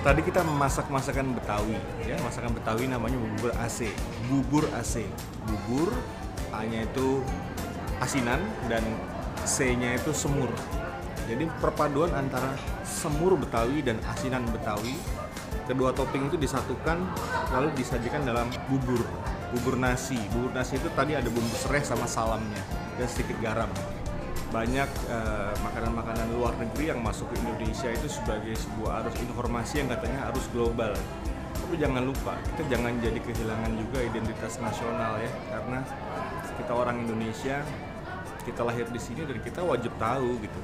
Tadi kita memasak masakan Betawi, ya masakan Betawi namanya bubur AC. Bubur AC, bubur A-nya itu asinan dan C-nya itu semur. Jadi perpaduan antara semur Betawi dan asinan Betawi. Kedua topping itu disatukan lalu disajikan dalam bubur nasi. Bubur nasi itu tadi ada bumbu serai sama salamnya dan sedikit garam. Banyak makanan-makanan luar negeri yang masuk ke Indonesia itu sebagai sebuah arus informasi yang katanya arus global. Tapi jangan lupa, kita jangan jadi kehilangan juga identitas nasional ya, karena kita orang Indonesia, kita lahir di sini dan kita wajib tahu gitu.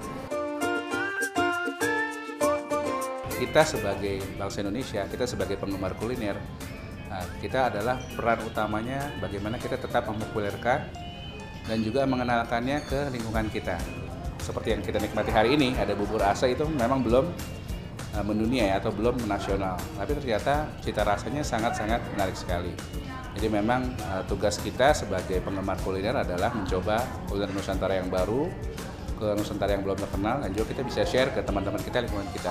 Kita sebagai bangsa Indonesia, kita sebagai penggemar kuliner, kita adalah peran utamanya bagaimana kita tetap mempopulerkan dan juga mengenalkannya ke lingkungan kita. Seperti yang kita nikmati hari ini, ada bubur asa itu memang belum mendunia ya, atau belum nasional. Tapi ternyata cita rasanya sangat-sangat menarik sekali. Jadi memang tugas kita sebagai penggemar kuliner adalah mencoba kuliner Nusantara yang baru, ke Nusantara yang belum terkenal, dan juga kita bisa share ke teman-teman kita, lingkungan kita.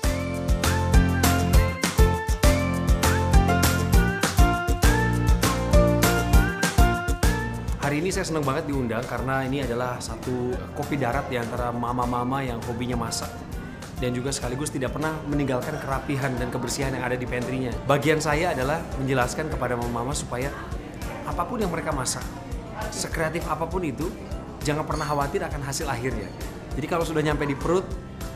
Hari ini saya senang banget diundang karena ini adalah satu kopi darat di antara mama-mama yang hobinya masak dan juga sekaligus tidak pernah meninggalkan kerapihan dan kebersihan yang ada di pantry-nya. Bagian saya adalah menjelaskan kepada mama-mama supaya apapun yang mereka masak, sekreatif apapun itu, jangan pernah khawatir akan hasil akhirnya. Jadi kalau sudah nyampe di perut,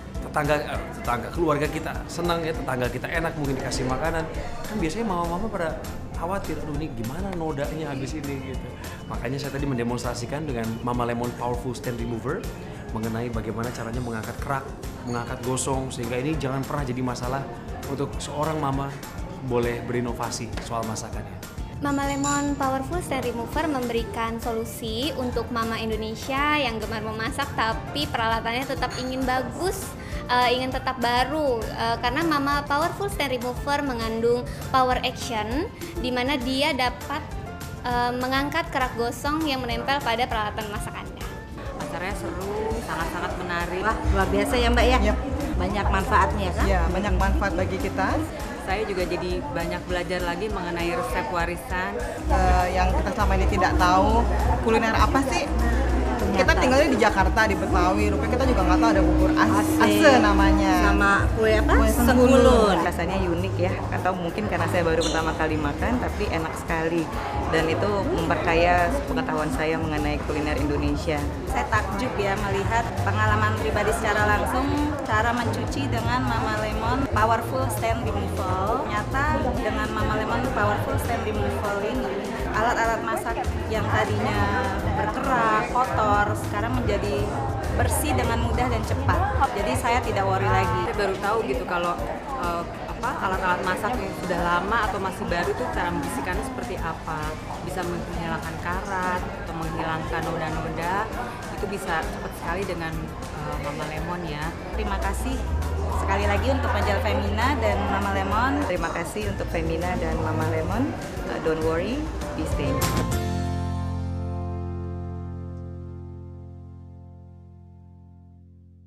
tetangga keluarga kita senang ya, tetangga kita enak mungkin dikasih makanan. Kan biasanya mama-mama pada khawatir, aduh ini gimana nodanya habis ini gitu. Makanya saya tadi mendemonstrasikan dengan Mama Lemon Powerful Stain Remover mengenai bagaimana caranya mengangkat kerak, mengangkat gosong, sehingga ini jangan pernah jadi masalah untuk seorang mama boleh berinovasi soal masakannya. Mama Lemon Powerful Stain Remover memberikan solusi untuk mama Indonesia yang gemar memasak tapi peralatannya tetap ingin bagus, ingin tetap baru, karena Mama Powerful Stain Remover mengandung power action di mana dia dapat mengangkat kerak gosong yang menempel pada peralatan masakannya. Acaranya seru, sangat-sangat menarik. Wah, luar biasa ya Mbak ya? Yep. Banyak manfaatnya kan? Ya, banyak manfaat bagi kita. Saya juga jadi banyak belajar lagi mengenai resep warisan. Yang kita selama ini tidak tahu, kuliner apa sih? Kita tinggalnya di Jakarta, di Betawi, rupanya kita juga nggak tahu ada bubur ase namanya. Sama kue apa? Kue Sengkulun. Rasanya unik ya, atau mungkin karena saya baru pertama kali makan, tapi enak sekali. Dan itu memperkaya pengetahuan saya mengenai kuliner Indonesia. Saya takjub ya melihat pengalaman pribadi secara langsung cara mencuci dengan Mama Lemon Powerful Stain Removal. Ternyata dengan Mama Lemon Powerful Stain Removal ini alat-alat masak yang tadinya berkerak, kotor, sekarang menjadi bersih dengan mudah dan cepat. Jadi saya tidak worry lagi. Saya baru tahu gitu kalau alat-alat masak yang sudah lama atau masih baru itu cara membersihkannya seperti apa. Bisa menghilangkan karat atau menghilangkan noda-noda, itu bisa cepat sekali dengan Mama Lemon ya. Terima kasih sekali lagi untuk Majalah Femina dan Mama Lemon. Terima kasih untuk Femina dan Mama Lemon. Don't worry, be stay.